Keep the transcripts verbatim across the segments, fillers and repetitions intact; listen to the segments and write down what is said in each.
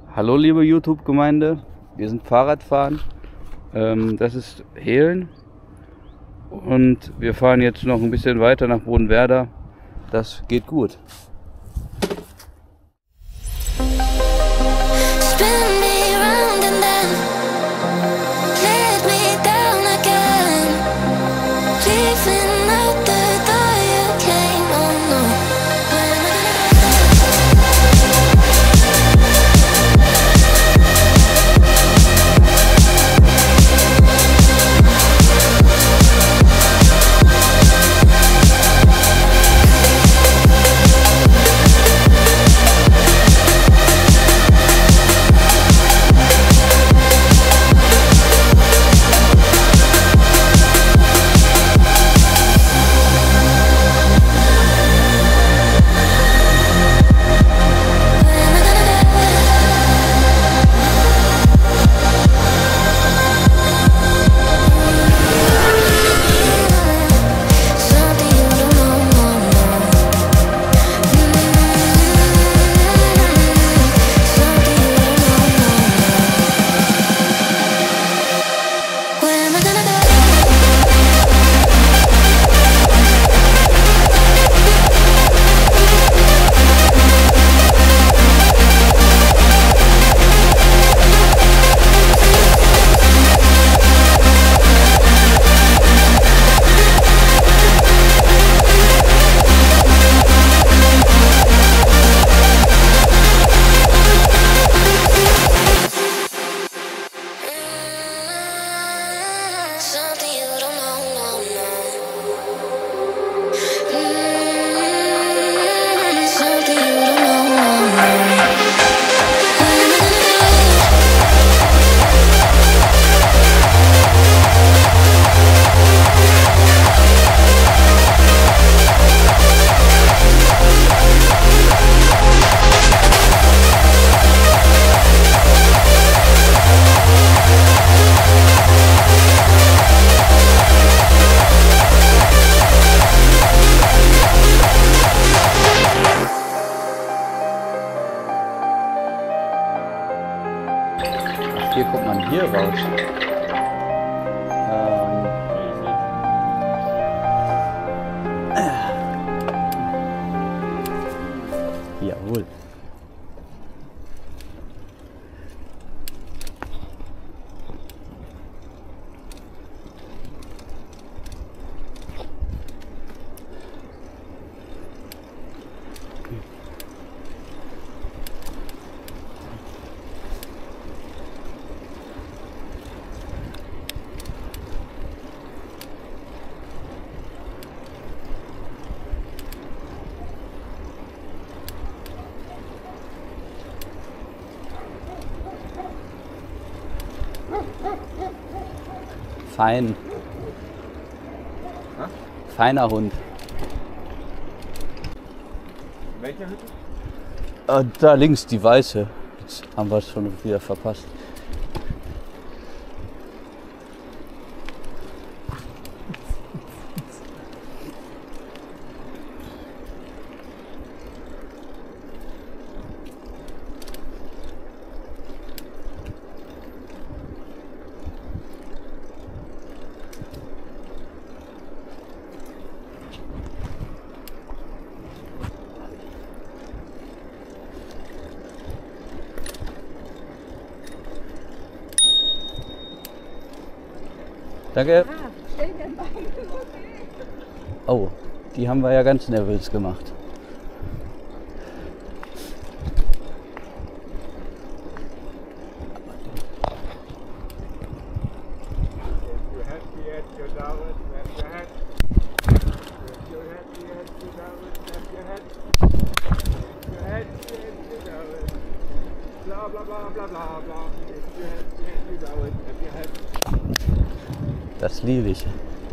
Hallo liebe YouTube-Gemeinde, wir sind Fahrradfahren, ähm, das ist Hehlen und wir fahren jetzt noch ein bisschen weiter nach Bodenwerder, das geht gut. Hier kommt man hier raus. Ähm. Jawohl. Fein. Ha? Feiner Hund. Welche Hütte? Äh, da links, die weiße. Jetzt haben wir es schon wieder verpasst. Danke. Oh, die haben wir ja ganz nervös gemacht. Das liebe ich.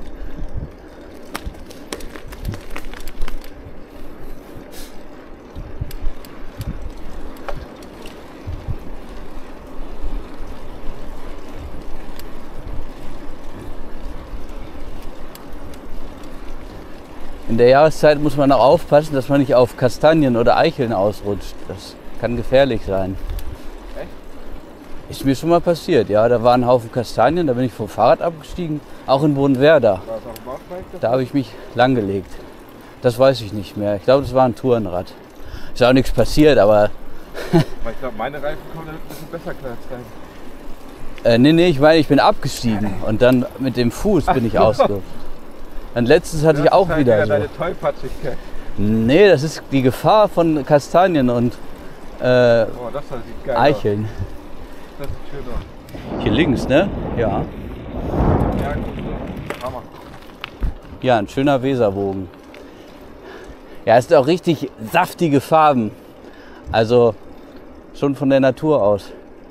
In der Jahreszeit muss man auch aufpassen, dass man nicht auf Kastanien oder Eicheln ausrutscht. Das kann gefährlich sein. Echt? Ist mir schon mal passiert, ja. Da war ein Haufen Kastanien, da bin ich vom Fahrrad abgestiegen. Auch in Bodenwerder. War es auf dem Mountainbike? Da habe ich mich langgelegt. Das weiß ich nicht mehr. Ich glaube, das war ein Tourenrad. Ist auch nichts passiert, aber... Weil ich glaube, meine Reifen kommen ein bisschen besser klar als deine. äh, nee, nee, ich meine, ich bin abgestiegen. Und dann mit dem Fuß bin ich ausgerutscht. Und letztens hatte ich auch wieder so... deine Tollpatschigkeit. Nee, das ist die Gefahr von Kastanien und äh, Oh, das sieht geil Eicheln. aus. Das sieht schön aus. Hier links, ne? Ja. Ja, gut, so. Hammer. Ja, ein schöner Weserbogen. Ja, es sind auch richtig saftige Farben. Also schon von der Natur aus.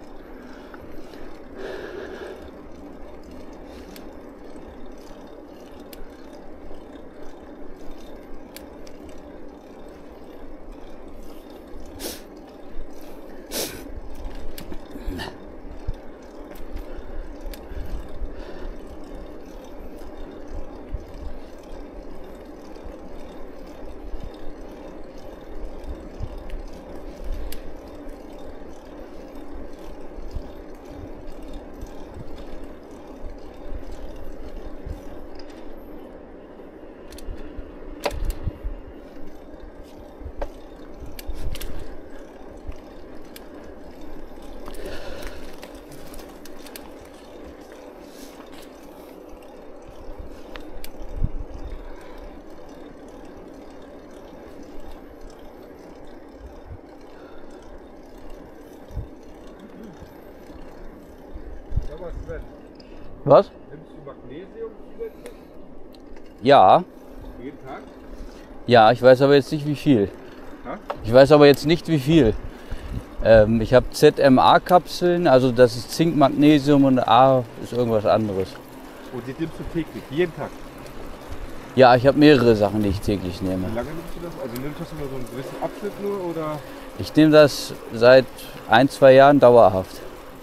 Was? Nimmst du Magnesium zusätzlich? Ja. Jeden Tag? Ja, ich weiß aber jetzt nicht wie viel. Ha? Ich weiß aber jetzt nicht wie viel. Ähm, ich habe Z M A-Kapseln, also das ist Zink, Magnesium und A ist irgendwas anderes. Und die nimmst du täglich, jeden Tag? Ja, ich habe mehrere Sachen, die ich täglich nehme. Wie lange nimmst du das? Also nimmst du das immer so einen gewissen Abschnitt nur oder? Ich nehme das seit ein, zwei Jahren dauerhaft.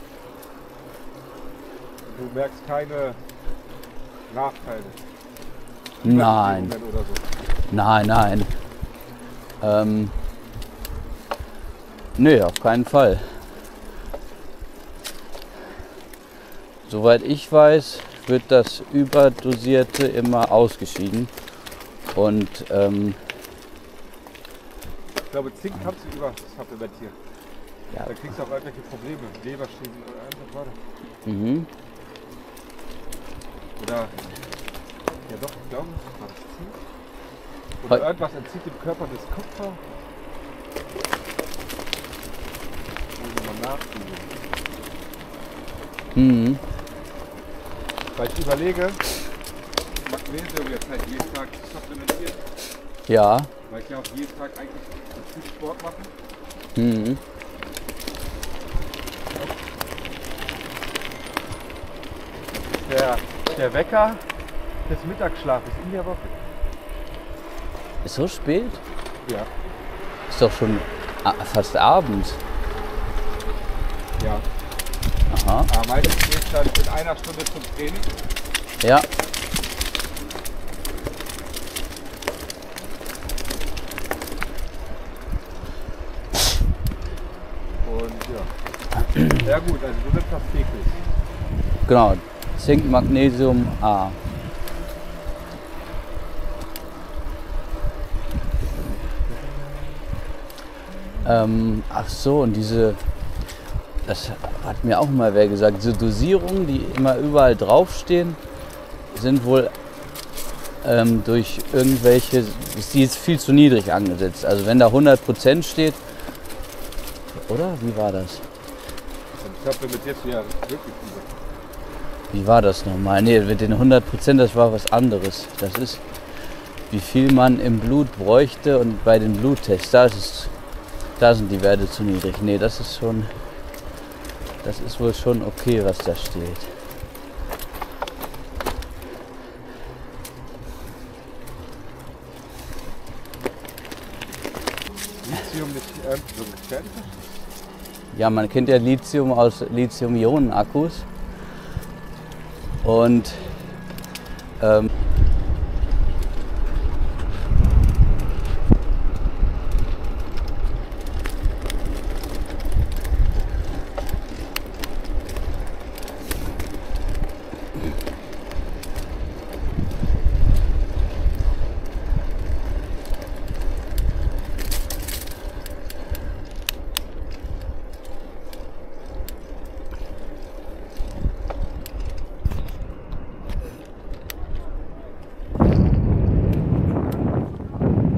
Du merkst keine Nachteile? Nein, Oder so. nein, nein. Ähm, nee, auf keinen Fall. Soweit ich weiß, wird das Überdosierte immer ausgeschieden. Und ähm, Ich glaube, Zink kannst du übersupplementieren. ja, Da kriegst du auch irgendwelche Probleme, Leberschäden oder irgendwas weiter. mhm. Oder, ja doch, ich glaube, war das Zink? Oder Heu- irgendwas entzieht dem Körper das Kupfer. Muss ich mal nachfühlen. Mhm. Weil ich überlege, Magnesium jetzt halt jeden Tag zu supplementieren. Ja. Weil ich ja auch jeden Tag eigentlich viel Sport mache. Mhm. Der, der Wecker des Mittagsschlafes in der Woche. Ist so spät? Ja. Ist doch schon a- fast abends. Ja. Aha. Aber meistens gehe ich dann in einer Stunde zum Training. Ja. Und ja. Ja gut, also du nimmst das täglich. Genau. Zink, Magnesium, A. Ähm, ach so, und diese, das hat mir auch mal wer gesagt, diese Dosierungen, die immer überall draufstehen, sind wohl ähm, durch irgendwelche, ist die ist viel zu niedrig angesetzt. Also wenn da hundert Prozent steht, oder? Wie war das? Und supplementierst du ja wirklich über. Wie war das nochmal? Nee, mit den hundert Prozent, das war was anderes. Das ist, wie viel man im Blut bräuchte und bei den Bluttests, da ist es, da sind die Werte zu niedrig. Nee, das ist schon, das ist wohl schon okay, was da steht. Lithium nicht irgendwie so gefährlich? Ja, man kennt ja Lithium aus Lithium-Ionen-Akkus. Und ähm,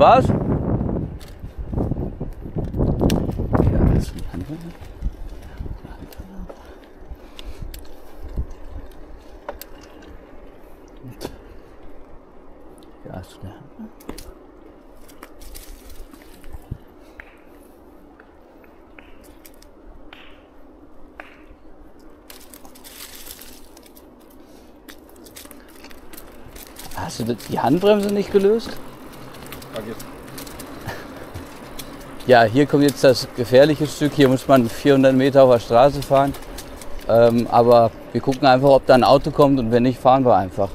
Was? Ja, das ist ein Handwerker. Ja, ist der. Hast du die Handbremse nicht gelöst? Vergiss. Ja, hier kommt jetzt das gefährliche Stück. Hier muss man vierhundert Meter auf der Straße fahren. Ähm, aber wir gucken einfach, ob da ein Auto kommt und wenn nicht, fahren wir einfach.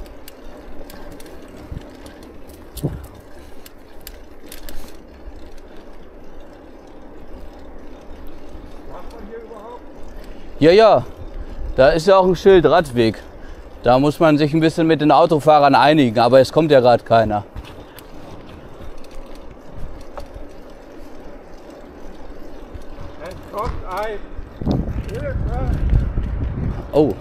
Macht man hier überhaupt? Ja, ja, da ist ja auch ein Schild Radweg. Da muss man sich ein bisschen mit den Autofahrern einigen, aber es kommt ja gerade keiner. Es kommt ein. Hilfe! Oh.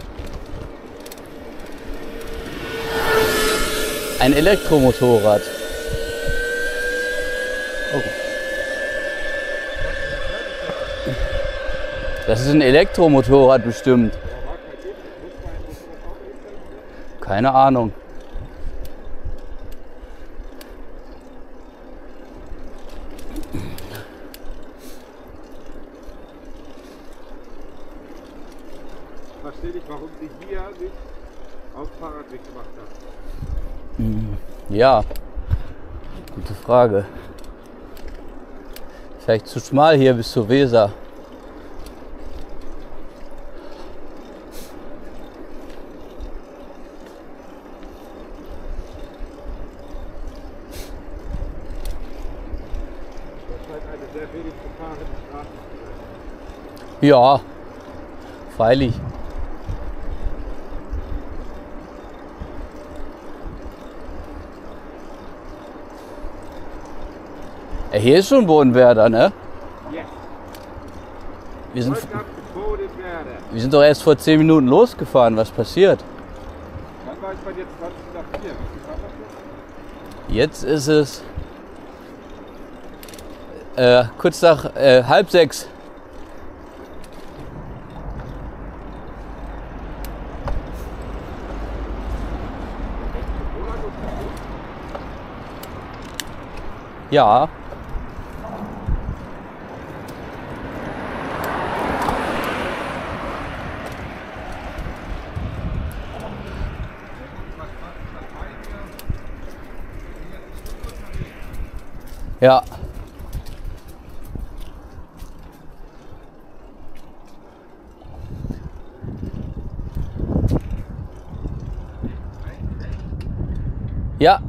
Ein Elektromotorrad. Oh. Das ist ein Elektromotorrad bestimmt. Keine Ahnung. Ich verstehe nicht, warum sie hier nicht auf Fahrradweg gemacht haben. Ja, gute Frage. Vielleicht zu schmal hier bis zur Weser. Das scheint eine sehr wenig befahrene Straße zu sein. Ja, freilich. Ja, hier ist schon Bodenwerder, ne? Yes! Wir sind, Heute ab Bodenwerder. wir sind doch erst vor zehn Minuten losgefahren. Was passiert? Dann war ich bei dir zwanzig nach vier. Wie viel war das Jetzt jetzt? ist es äh, kurz nach äh, halb sechs. Ja. Ja. Ja.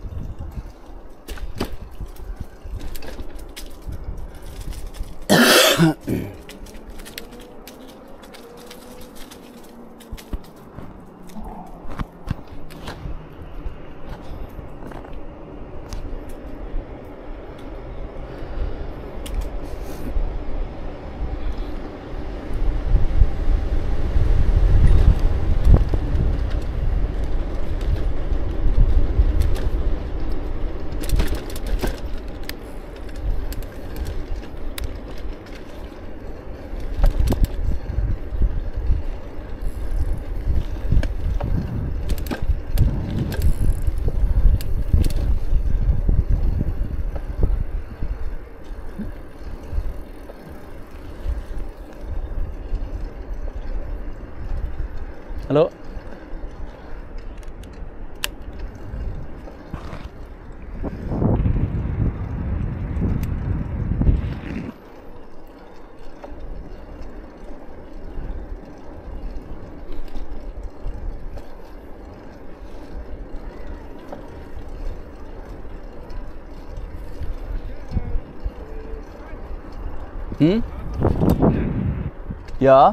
Hallo? Hm? Ja?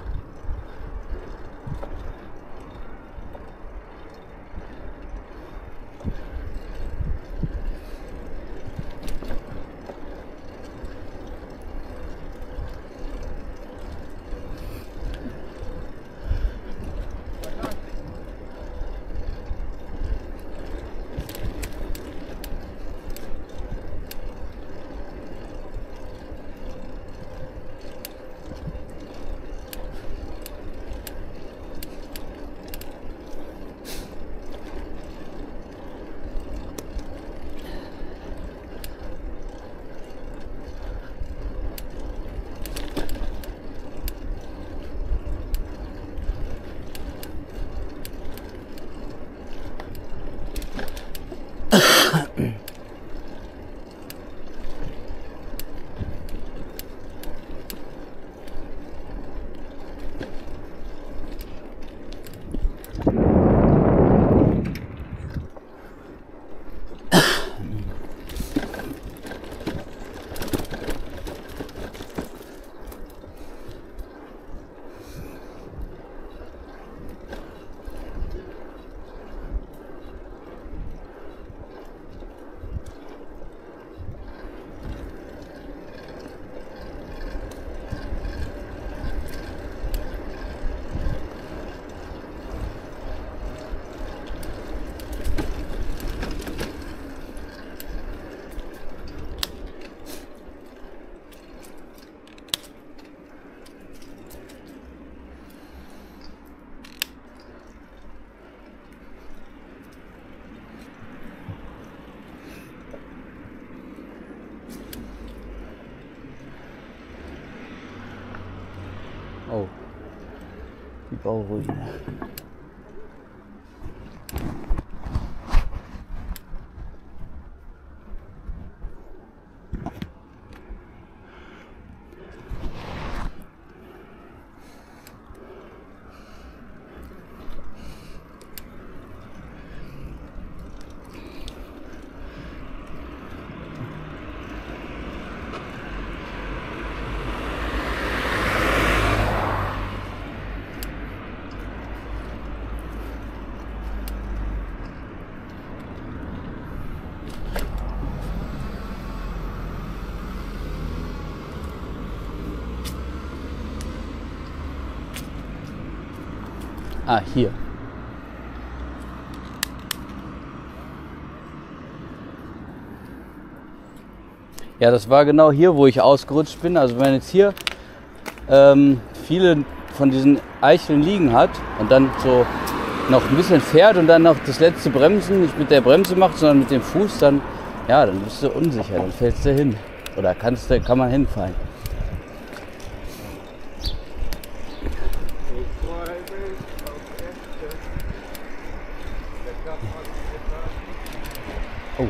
Oh, die Bauruine. Ah, hier. Ja, das war genau hier, wo ich ausgerutscht bin. Also wenn man jetzt hier ähm, viele von diesen Eicheln liegen hat und dann so noch ein bisschen fährt und dann noch das letzte Bremsen nicht mit der Bremse macht, sondern mit dem Fuß, dann, ja, dann bist du unsicher, dann fällst du hin. Oder kannst du, kann man hinfallen. Oh.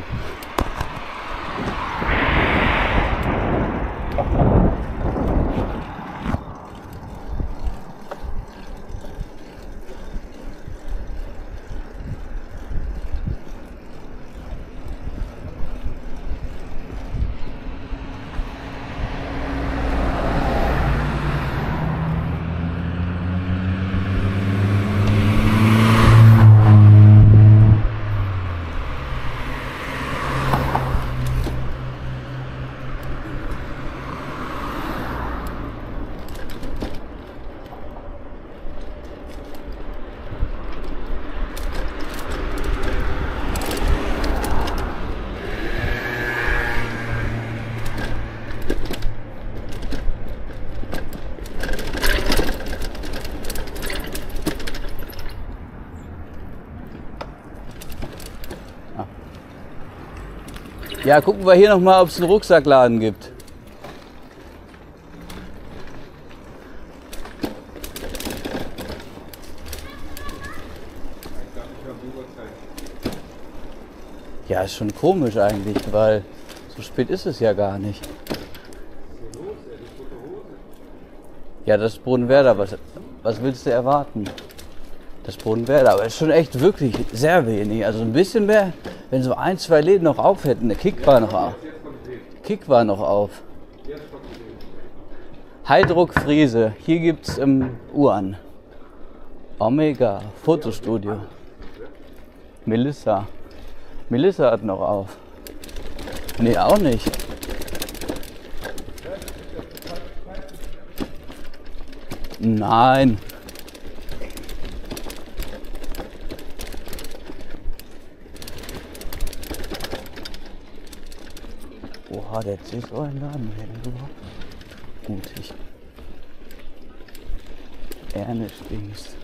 Ja, gucken wir hier noch mal, ob es einen Rucksackladen gibt. Ja, ist schon komisch eigentlich, weil so spät ist es ja gar nicht. Ja, das ist Bodenwerder. Was, was willst du erwarten? Das Bodenwerder, aber es ist schon echt wirklich sehr wenig. Also ein bisschen mehr, wenn so ein, zwei Läden noch auf hätten. Der Kick war noch auf. Kick war noch auf. Heidruck Friese. Hier gibt es im Uan. Omega, Fotostudio. Melissa. Melissa hat noch auf. Nee, auch nicht. Nein. Oha, der hat sich so einen Laden hier. Mutig. Ernest Dings.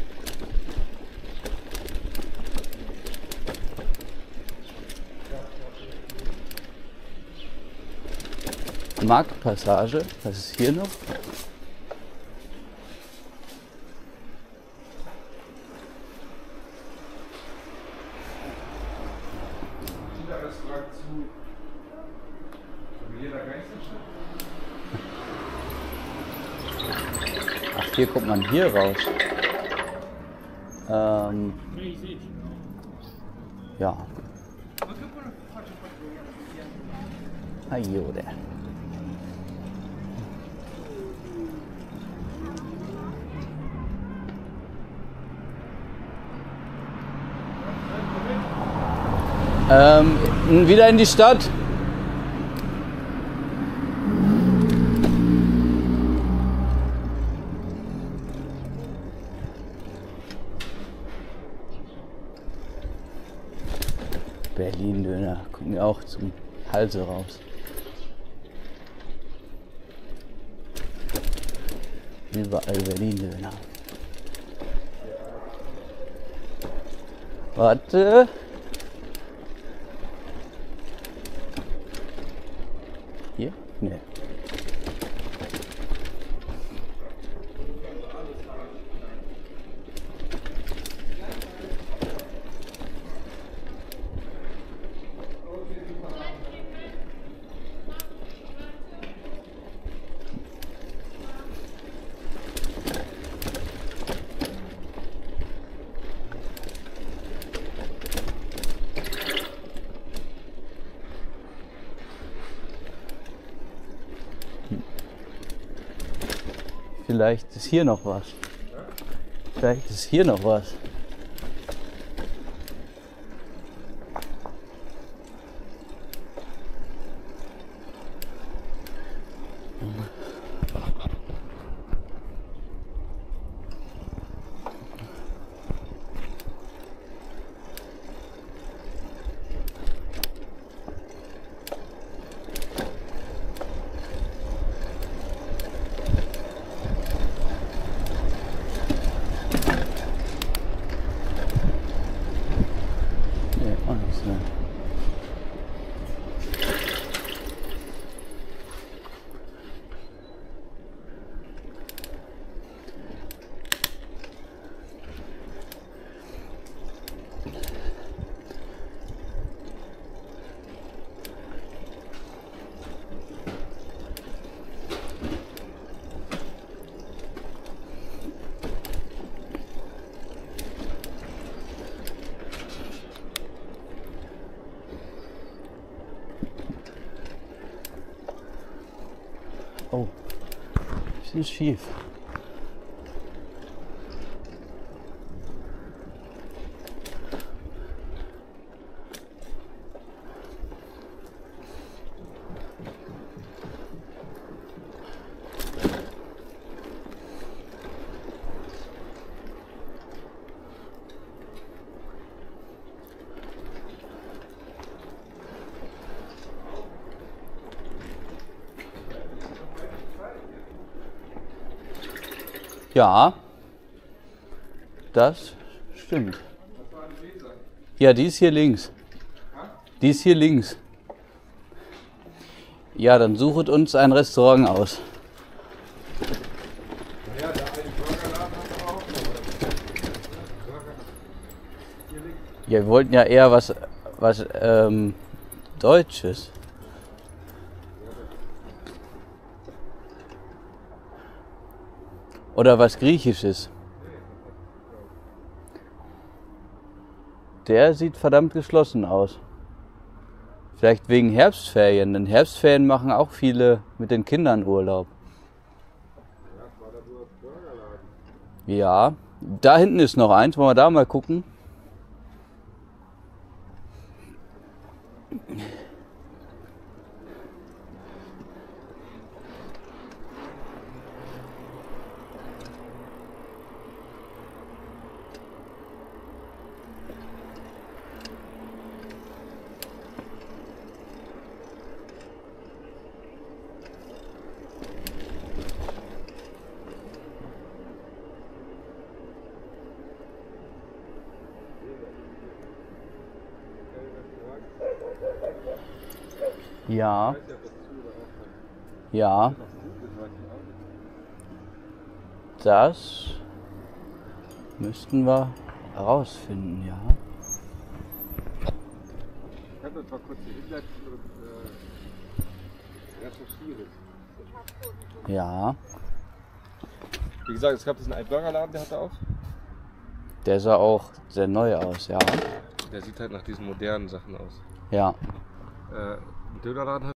Marktpassage, was ist hier noch? Ach, hier kommt man hier raus. Ähm, ja. Ajo, der. Ähm, wieder in die Stadt. Berlin-Döner, gucken wir auch zum Halse raus. Überall Berlin-Döner. Warte. Hier? Nee. Vielleicht ist hier noch was. Vielleicht ist hier noch was. Oh, bisschen schief. Ja, das stimmt. Ja, die ist hier links. Die ist hier links. Ja, dann suchet uns ein Restaurant aus. Ja, der eine Burgerladen hat aber auch noch. Ja, wir wollten ja eher was, was ähm, Deutsches. Oder was Griechisches. Der sieht verdammt geschlossen aus. Vielleicht wegen Herbstferien, denn Herbstferien machen auch viele mit den Kindern Urlaub. Ja, da hinten ist noch eins. Wollen wir da mal gucken? Ja. Ja. Das müssten wir herausfinden, ja. Ich kann das mal kurz hier hinsetzen und äh, recherchieren. Ja. Wie gesagt, es gab diesen einen Burgerladen, der hatte auf. Der sah auch sehr neu aus, ja. Der sieht halt nach diesen modernen Sachen aus. Ja. Äh, ein Dönerladen hat